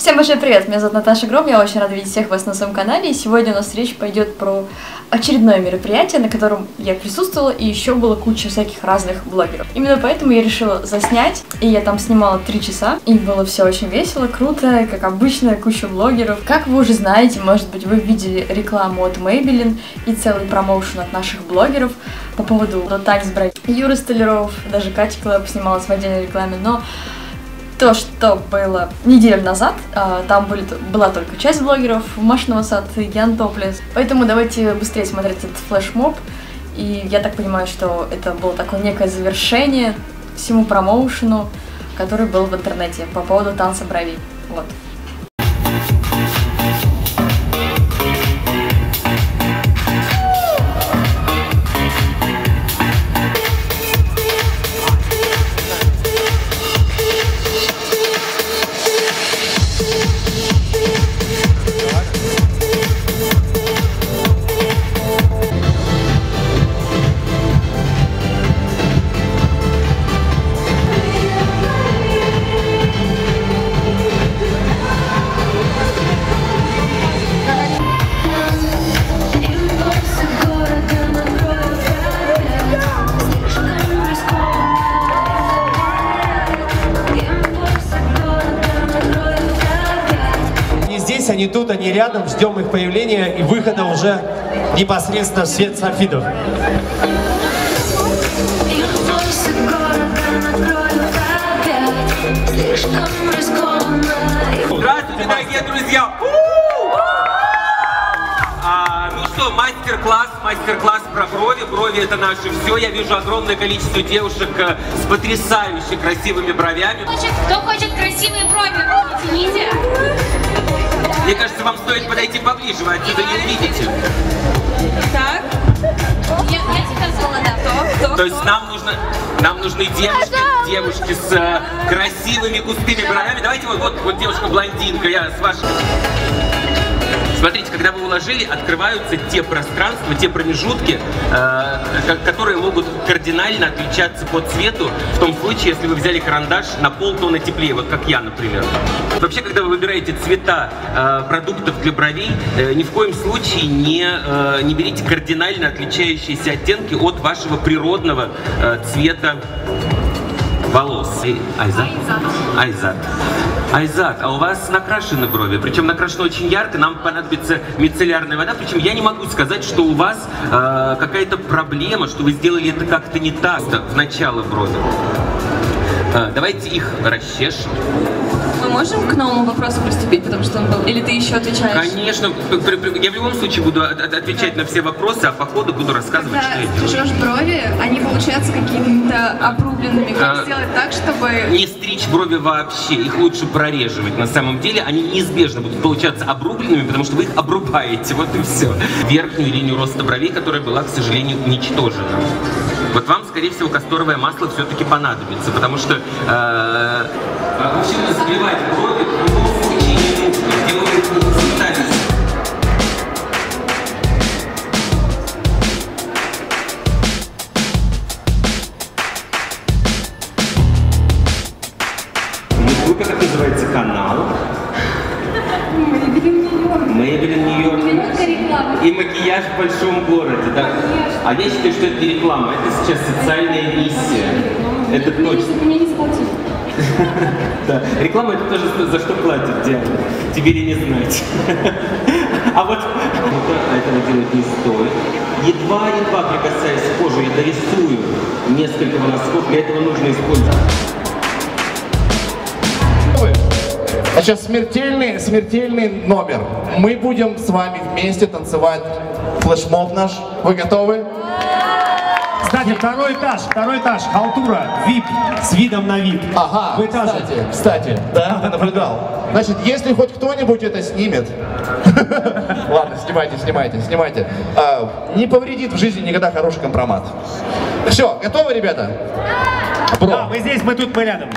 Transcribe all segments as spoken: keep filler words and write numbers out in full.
Всем большой привет, меня зовут Наташа Гром, я очень рада видеть всех вас на своем канале, и сегодня у нас речь пойдет про очередное мероприятие, на котором я присутствовала, и еще было куча всяких разных блогеров. Именно поэтому я решила заснять, и я там снимала три часа, и было все очень весело, круто, как обычно, куча блогеров. Как вы уже знаете, может быть, вы видели рекламу от Maybelline и целый промоушен от наших блогеров по поводу Tax Break. Юра Столяров, даже Катя Клэп снималась в отдельной рекламе, но то, что было неделю назад, там были, была только часть блогеров, Маша Новосад, Ян Топлес. Поэтому давайте быстрее смотреть этот флешмоб. И я так понимаю, что это было такое некое завершение всему промоушену, который был в интернете по поводу танца бровей. Вот. Они тут, они рядом, ждем их появления и выхода уже непосредственно в свет сафидов. Здравствуйте, дорогие друзья! А, ну что, мастер-класс, мастер-класс про брови. Брови — это наше все. Я вижу огромное количество девушек с потрясающе красивыми бровями. Кто хочет красивые брови, руки тяните. Мне кажется, вам стоит подойти поближе, вы отсюда не увидите. Так. Я, я тебя звала, да. Кто? Кто? То есть нам нужно, нам нужны девушки, девушки с э, красивыми густыми бровями. Давайте вот, вот, вот девушка-блондинка, я с вашей... Смотрите, когда вы уложили, открываются те пространства, те промежутки, э, которые могут кардинально отличаться по цвету, в том случае, если вы взяли карандаш на полтона теплее, вот как я, например. Вообще, когда вы выбираете цвета э, продуктов для бровей, э, ни в коем случае не, э, не берите кардинально отличающиеся оттенки от вашего природного э, цвета волос. Айзат? Айзат. Айзат, а у вас накрашены брови, причем накрашены очень ярко, нам понадобится мицеллярная вода, причем я не могу сказать, что у вас э, какая-то проблема, что вы сделали это как-то не так в начало брови. Э, давайте их расчешем. Мы можем к новому вопросу приступить, потому что он был... Или ты еще отвечаешь? Конечно. Я в любом случае буду отвечать на все вопросы, а по ходу буду рассказывать, Когда что я делаю. стрижешь брови, они получаются какими-то обрубленными. Как А, сделать так, чтобы... Не стричь брови вообще, их лучше прореживать. На самом деле они неизбежно будут получаться обрубленными, потому что вы их обрубаете, вот и все. Верхнюю линию роста бровей, которая была, к сожалению, уничтожена. Вот вам, скорее всего, касторовое масло все-таки понадобится, потому что... Э, вообще забивать брови в любом случае не нужно, делать цветами. В Ютубе как называется канал? Maybelline Нью-Йорк. И макияж в большом городе, да? А я считаю, что это не реклама, это сейчас социальная миссия. Это точно. Меня не заплатили. Да. Реклама — это тоже за что платят, Диана. Тебе ли не знать. А вот этого делать не стоит. Едва-едва прикасаясь к коже, я дорисую несколько волосков. Для этого нужно использовать. А сейчас смертельный, смертельный номер. Мы будем с вами вместе танцевать флешмоб наш. Вы готовы? Кстати, второй этаж, второй этаж, халтура, вип, с видом на вип. Ага, в этаже. кстати, кстати, да, ты наблюдал. Значит, если хоть кто-нибудь это снимет, ладно, снимайте, снимайте, снимайте, а, не повредит в жизни никогда хороший компромат. Все, готовы, ребята? Бро. Да, мы здесь, мы тут, мы рядом.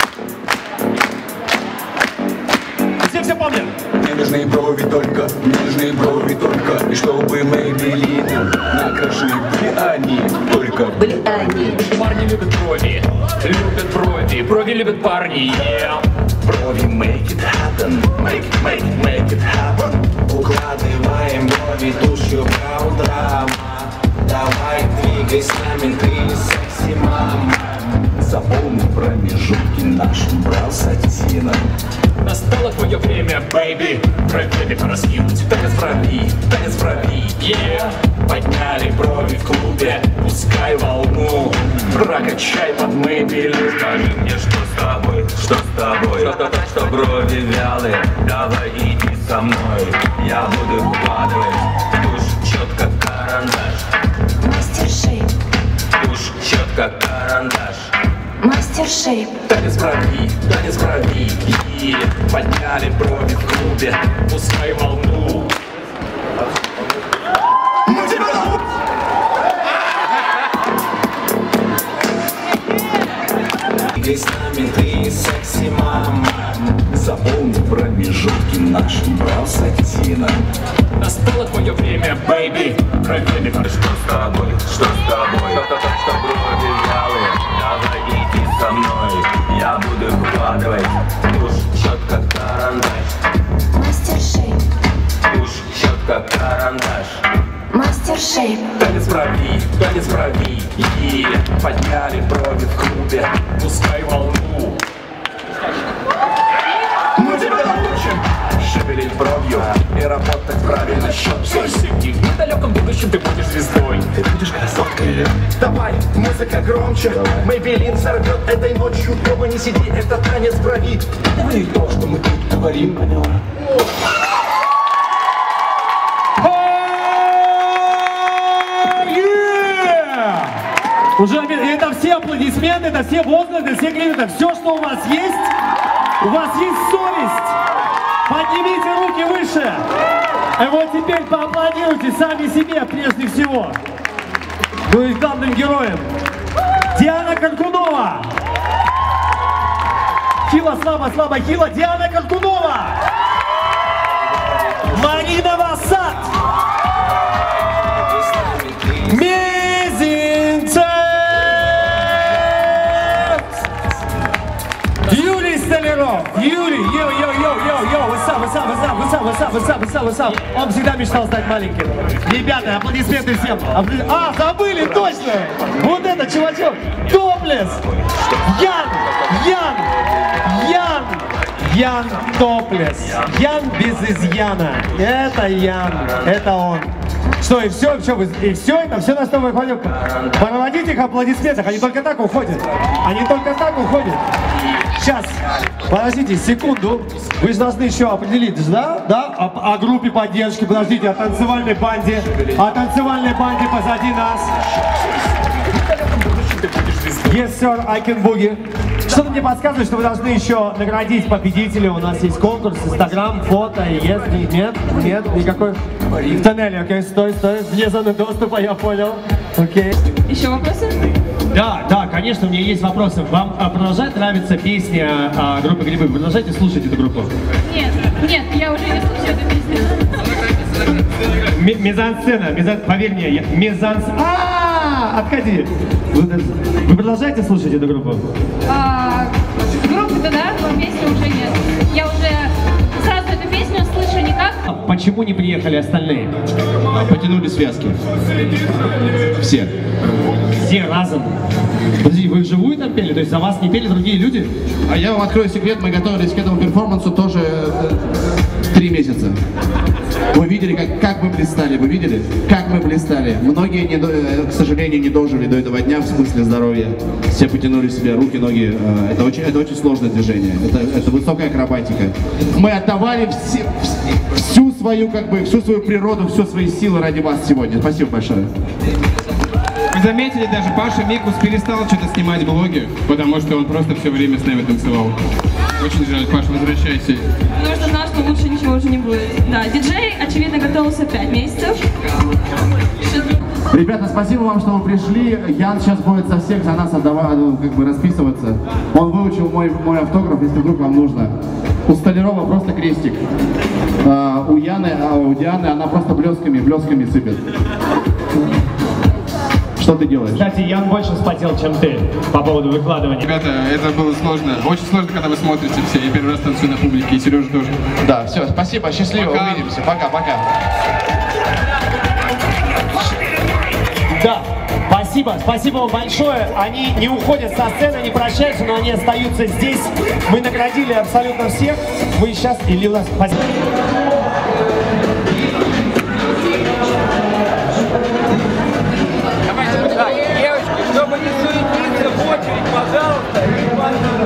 Нежные брови только, мне Погладили брови только, и чтобы Maybelline на крыше были они, только были они. Парни любят брови, любят брови, брови любят парни, yeah. Брови make it happen, make it, make it, make it happen. Укладываем брови тушью brow драма. Давай двигай с нами, ты секси мама. Заполни промежутки нашим брал сатином. Настало твое время, бэйби, брови пора скинуть. Танец брови, танец брови, yeah. Подняли брови в клубе, пускай волну. Прокачай под Maybelline. Скажи мне, что с тобой, что с тобой, что, что, что брови вялые, давай иди со мной. Я буду вкладывать тушь четко карандаш. Мастер шейп. Тушь четко карандаш. Мастер шейп. Танец брови, танец брови, yeah. Подняли брови в клубе, Пускай волну. мы тебя зовут! Двигай с нами, ты секси мама. Заполни промежутки нашим брал сатином. Настало твое время, бэйби, брови пора. Что с тобой, что с тобой, что, что, что брови вялые, давай иди со мной. Я буду вкладывать тушь четко карандаш. Мастер шейп. Тушь четко карандаш. Мастер шейп. Танец брови, танец брови, yeah. Подняли брови в клубе, Пускай волну. мы тебя научим шевелить бровью и работать правильно счет. Слушай, в недалеком будущем ты будешь звездой. Ты будешь красоткой. Давай, музыка громче. Maybelline сорвет этой ночью. Дома не сиди, это танец брови. Это не то, что мы тут говорим, поняла? Уже это все аплодисменты, это все возгласы, все клиенты, все, что у вас есть, у вас есть совесть. Поднимите руки выше. И вот теперь поаплодируйте сами себе прежде всего. Ну и главным героем. Диана Каркунова. Хила, слабо, слабо, хила. Диана Каркунова. Марина Васад. Мизинцев. Юрий Столяров. Юрий, йо-йо-йо-йо-йо, what's up, what's up, what's up, what's up, what's up, what's up, what's up, what's up. Он всегда мечтал стать маленьким. Ребята, аплодисменты всем. Апла... А, забыли, точно! Вот это, чувачок, топлес! Ян, Ян, Ян, Ян топлес. Ян без изъяна. Это Ян, это он. Что, и все, все, и все это, все на что мы ходим. Проводите их аплодисментах, они только так уходят. Они только так уходят. Сейчас, подождите секунду. Вы же должны еще определить, да? Да? О, о группе поддержки, подождите, о танцевальной банде. О танцевальной банде позади нас. Yes, sir, I can boogie. Что-то мне подсказывает, что вы должны еще наградить победителя. У нас есть конкурс, инстаграм, фото. Если нет, нет, никакой... В тоннеле, окей, стой, стой. Вне зоны доступа, я понял. Окей. Еще вопросы? Да, да, конечно, у меня есть вопросы. Вам а, продолжает нравиться песня а, группы Грибы? Вы продолжаете слушать эту группу? Нет, нет, я уже не слушаю эту песню. Мизансцена, мизан... поверь мне, я... мизанс... А, отходи. Вы, вы продолжаете слушать эту группу? А, группы-то да, но песни уже нет. Я уже сразу эту песню слышу никак. Почему не приехали остальные? Потянули связки. Все. Все разом. Подожди, вы вживую там пели? То есть за вас не пели другие люди? А я вам открою секрет, мы готовились к этому перформансу тоже три месяца. Вы видели, как, как мы блистали, вы видели, как мы блистали. Многие, не, к сожалению, не дожили до этого дня в смысле здоровья. Все потянули себе руки, ноги. Это очень, это очень сложное движение. Это, это высокая акробатика. Мы отдавали все, всю свою, как бы, всю свою природу, всю свои силы ради вас сегодня. Спасибо большое. Вы заметили, даже Паша Микус перестал что-то снимать блоги, потому что он просто все время с нами танцевал. Очень жаль, Паша, возвращайся. Потому что знал, что лучше ничего уже не будет. Да, диджей, очевидно, готовился пять месяцев. Ребята, спасибо вам, что вы пришли. Ян сейчас будет со всех за нас отдавать, как бы расписываться. Он выучил мой, мой автограф, если вдруг вам нужно. У Столярова просто крестик. А, у Яны, а у Дианы она просто блесками, блесками сыпет. Что ты делаешь? Кстати, Ян больше вспотел, чем ты по поводу выкладывания. Ребята, это было сложно. Очень сложно, когда вы смотрите все. Я первый раз танцую на публике, и Сережа тоже. Да, все, спасибо, счастливо, пока. Увидимся. Пока-пока. Да, спасибо, спасибо вам большое. Они не уходят со сцены, не прощаются, но они остаются здесь. Мы наградили абсолютно всех. Вы сейчас или у нас... Спасибо. Чтобы не суетиться в очередь, пожалуйста, и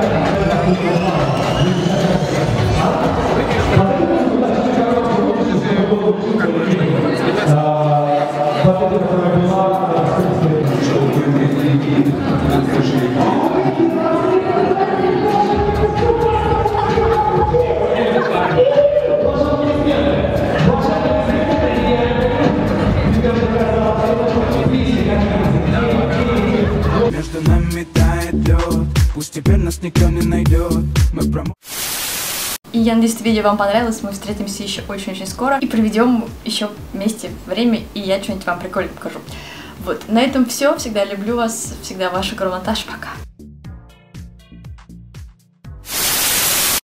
между нами тает лед, пусть теперь нас никто не найдет. Мы пром... И я надеюсь, это видео вам понравилось. Мы встретимся еще очень-очень скоро и проведем еще вместе время, и я что-нибудь вам прикольно покажу. Вот, на этом все. Всегда люблю вас. Всегда ваша Громонтаж. Пока.